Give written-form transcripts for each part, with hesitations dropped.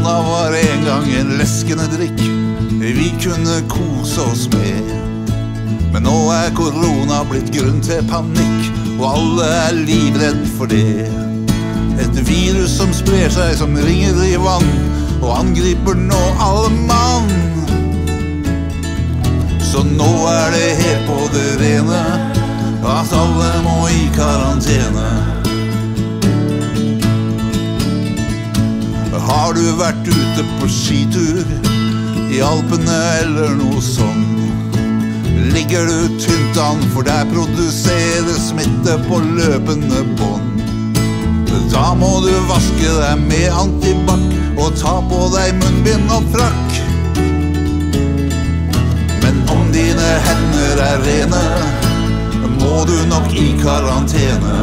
Korona var en gang en leskende drikk vi kunne kose oss med. Men nå er korona blitt grunn til panikk, og alle er livredd for det. Et virus som sprer seg som ringer i vann, og angriper nå alle mann. Så nå er det helt på det rene at alle må i karantene. Har du vært ute på skitur i Alpene eller noe sånn? Ligger du tynt an, for der produseres smitte på løpende bånd. Da må du vaske deg med antibac og ta på deg munnbind og frakk. Men om dine hender er rene, må du nok i karantene.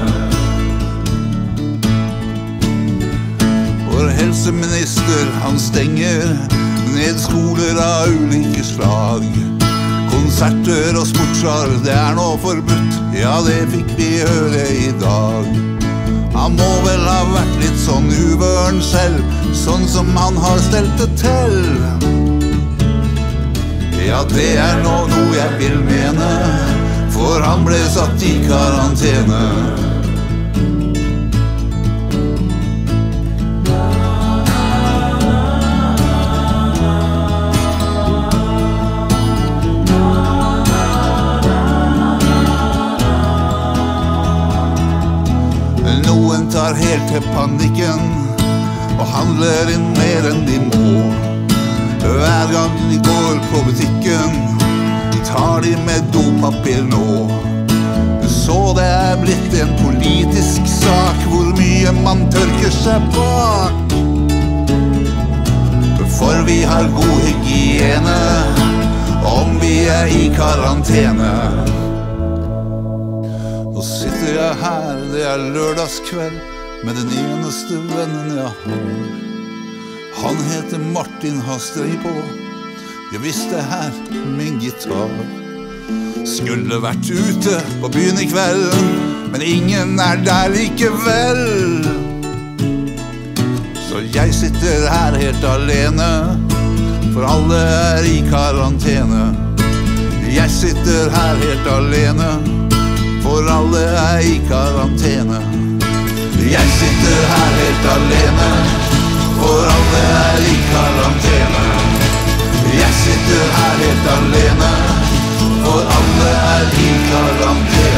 Vår helseminister, han stenger ned skoler av ulike slag. Konserter og sportshall, det er nå forbudt, ja det fikk vi høre i dag. Han må vel ha vært litt sånn uvøren selv, sånn som han har stelt det til. Ja, det er nå noe jeg vil mene, for han ble satt i karantene. Noen tar helt til panikken og handler inn mer enn de må. Hver gang de går på butikken, tar de med dopapir nå. Så det er blitt en politisk sak hvor mye man tørker seg bak. For vi har god hygiene om vi er i karantene. Nå sitter jeg her, det er lørdagskveld, med den eneste vennen jeg har. Han heter Martin, har streng på, jeg visste her min gitar. Skulle vært ute på byen i kveld, men ingen er der likevel. Så jeg sitter her helt alene, for alle er i karantene. Jeg sitter her helt alene, for alle er i karantene. Jeg sitter her helt alene, for alle er i karantene. Jeg sitter her helt alene, for alle er i karantene.